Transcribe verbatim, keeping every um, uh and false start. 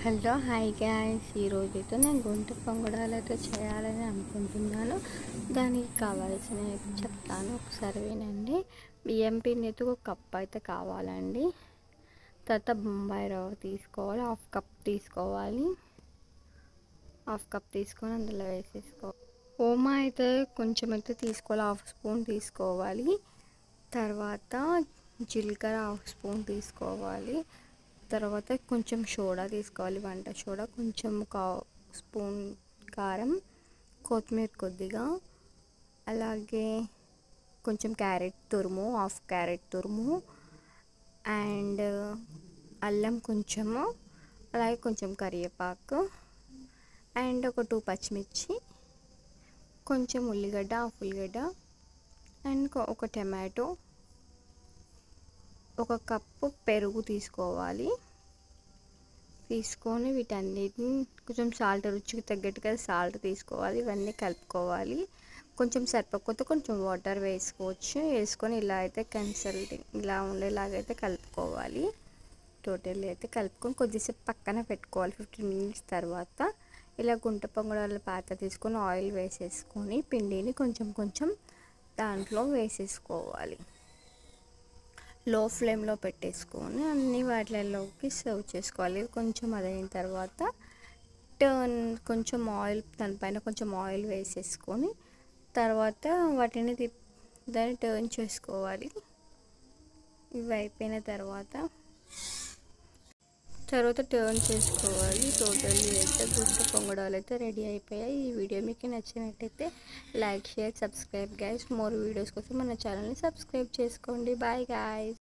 Hello hi guys, ఈరోజైతే నేను గుంట పొంగడాలు అయితే చేయాలని అనుకుంటున్నాను. దానికి కావాల్సినవి చెప్తాను, ఒకసారి వినండి. బియ్యం పిండి అయితే ఒక కప్ అయితే కావాలండి. తర్వాత బొంబాయి రవ్వ తీసుకోవాలి, హాఫ్ కప్ తీసుకోవాలి. హాఫ్ కప్ తీసుకొని అందులో వేసేసుకోవాలి. ఓమా అయితే కొంచెం అయితే తీసుకోవాలి, హాఫ్ స్పూన్ తీసుకోవాలి. తర్వాత జీలకర్ర హాఫ్ స్పూన్ తీసుకోవాలి. తర్వాత కొంచెం సోడా తీసుకోవాలి, వంట సోడా కొంచెం, ఒక స్పూన్ కారం, కొత్తిమీర కొద్దిగా, అలాగే కొంచెం క్యారెట్ తురుము, హాఫ్ క్యారెట్ తురుము, అండ్ అల్లం కొంచెము, అలాగే కొంచెం కరివేపాకు, అండ్ ఒక టూ పచ్చిమిర్చి, కొంచెం ఉల్లిగడ్డ, హాఫ్ ఉల్లిగడ్డ, అండ్ ఒక టమాటో, ఒక కప్పు పెరుగు తీసుకోవాలి. తీసుకొని వీటన్నిటిని కొంచెం సాల్ట్, రుచికి తగ్గట్టుగా సాల్ట్ తీసుకోవాలి. ఇవన్నీ కలుపుకోవాలి. కొంచెం సరిపోకపోతే కొంచెం వాటర్ వేసుకోవచ్చు. వేసుకొని ఇలా అయితే కన్సల్టింగ్ ఇలా ఉండేలాగైతే కలుపుకోవాలి. టోటల్లీ అయితే కలుపుకొని కొద్దిసేపు పక్కన పెట్టుకోవాలి. ఫిఫ్టీన్ మినిట్స్ తర్వాత ఇలా గుంట పొంగడాల పాత్ర తీసుకొని ఆయిల్ వేసేసుకొని పిండిని కొంచెం కొంచెం దాంట్లో వేసేసుకోవాలి. లో ఫ్లేమ్లో పెట్టేసుకొని అన్ని వాటిలోకి సర్వ్ చేసుకోవాలి. కొంచెం అదైన తర్వాత టర్న్ కొంచెం ఆయిల్, దానిపైన కొంచెం ఆయిల్ వేసేసుకొని తర్వాత వాటిని దాన్ని టర్న్ చేసుకోవాలి. ఇవి అయిపోయిన తర్వాత తర్వాత టర్న్ చేసుకోవాలి. టోటల్లీ అయితే గుంట పొంగడాలు అయితే రెడీ అయిపోయాయి. ఈ వీడియో మీకు నచ్చినట్టయితే like, share, subscribe guys. More videos కోసం మన ఛానల్ని సబ్స్క్రైబ్ చేసుకోండి. Bye guys.